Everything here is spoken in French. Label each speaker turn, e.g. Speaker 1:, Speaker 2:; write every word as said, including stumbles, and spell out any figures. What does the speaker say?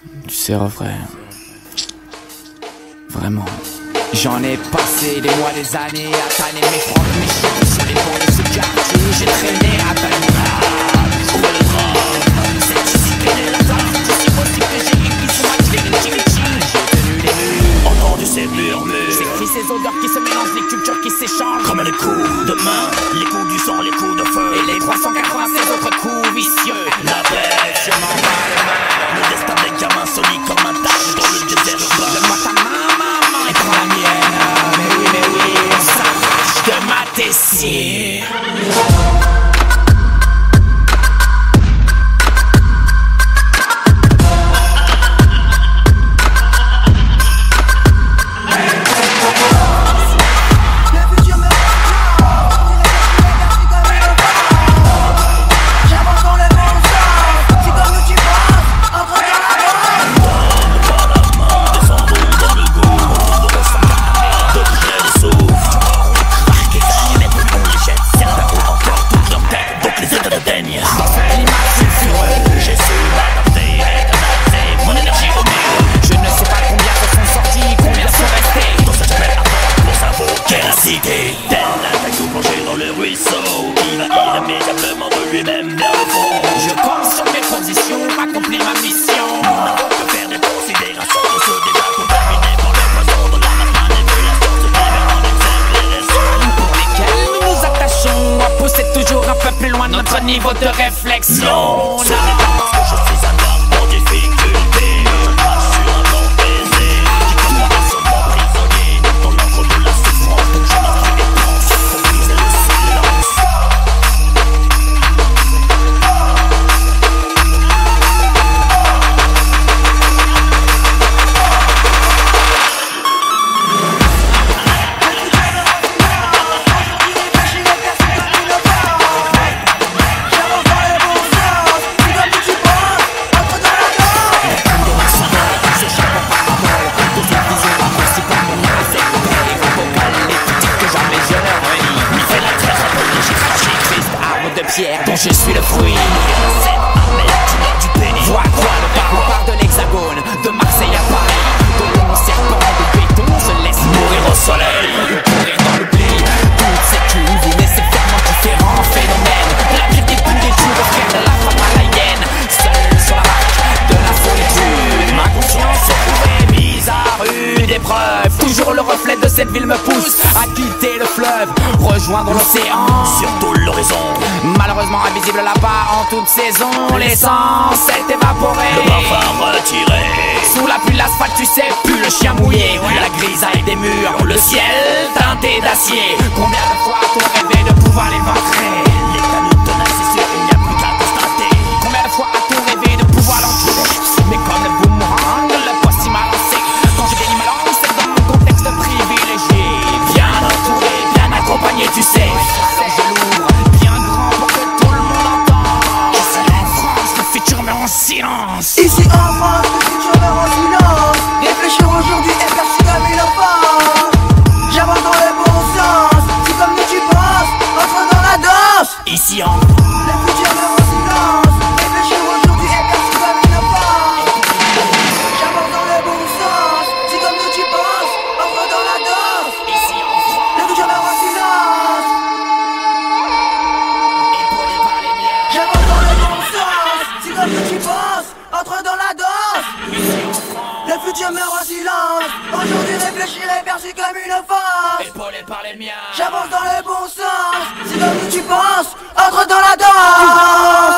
Speaker 1: Tu sais, refrain, vraiment. J'en ai passé des mois, des années à tanner mes fronts, mes chances sur les bancs de ce quartier. J'ai traîné à Balmoral, sur le drame. C'est ici qu'elle est la tarte, c'est possible que j'ai écrit sur ma clé, j'ai tenu les murs,
Speaker 2: entendu ces murmures,
Speaker 1: ces cris, ces odeurs qui se mélangent, les cultures qui s'échangent,
Speaker 2: comme les coups de main, les coups du sang, les coups de feu,
Speaker 1: et les trois cent quatre-vingt-seize autres coups vicieux.
Speaker 2: La paix,
Speaker 1: je m'en bats les mains.
Speaker 2: Le destin des gamins sonne comme un tache dans le désert urbain.
Speaker 1: Donne-moi ta main, maman, et prends la mienne. Mais oui, mais oui, on s'arrache de ma tessier. Je compte sur mes positions, accomplis ma mission.
Speaker 2: Que faire des considérations de ceux déjà contaminés par le poison de la manipulation, ce qui met en exergue les raisons
Speaker 1: pour lesquelles nous nous attachons à pousser toujours un peu plus loin de notre niveau de réflexion.
Speaker 2: Non, ce n'est pas parce que je suis un homme en difficulté. Je marche sur un long baiser qui compare seulement prisonnier dans l'encre de la souffrance. Donc je m'appuie et pense pour briser le silence.
Speaker 1: Dont je suis le fruit. Vois quoi le parcours de l'hexagone, de Marseille à Paris. De longs serpents de béton se laissent mourir au soleil. Mourir dans l'oubli, toutes ces cuves nécessairement différents phénomènes. La pire des pluies des jours, au frère de la frappe à la hyène. Seul sur la vague de la solitude, ma conscience est trouvée mise à rude épreuve. Toujours le reflet de cette ville me pousse à quitter le fleuve, rejoindre l'océan,
Speaker 2: surtout l'horizon.
Speaker 1: Malheureusement invisible là-bas en toute saison, l'essence s'est évaporée.
Speaker 2: Le parfum retiré.
Speaker 1: Sous la pluie de l'asphalte, tu sais plus le chien mouillé. La grisaille des murs, le ciel teinté d'acier. Combien de fois t'as rêvé de pouvoir les vaincre?
Speaker 2: L'état nous tenace, c'est sûr, il n'y a plus qu'à constater.
Speaker 1: Combien de fois as-tu rêvé de pouvoir l'enturer? Mais comme le boomerang, le poste m'a lancé. Quand je délie ma langue, c'est dans mon contexte privilégié. Bien entouré, bien accompagné, tu sais. Je l'ouvre bien grand pour que tout le monde entende. Ici en France, le futur meurt en silence.
Speaker 3: Ici en France, le futur meurt en silence. Réfléchir aujourd'hui est perçu comme une offense. J'avance dans le bon sens. Si comme nous tu penses, entre dans la danse.
Speaker 1: Ici en
Speaker 3: le futur meurt en silence. Réfléchir aujourd'hui est perçu comme une offense. J'avance dans le bon sens. Si comme nous tu penses, entre dans la danse.
Speaker 1: Ici en France,
Speaker 3: le futur meurt en silence.
Speaker 1: épaulé par les miens.
Speaker 3: J'avance dans le bon sens. Si comme nous tu penses, entre dans la danse. Le futur meurt en silence. Aujourd'hui réfléchir est perçu comme une offense.
Speaker 1: Épaulé par les miens.
Speaker 3: J'avance dans le bon sens. Si comme nous tu penses, entre dans la danse.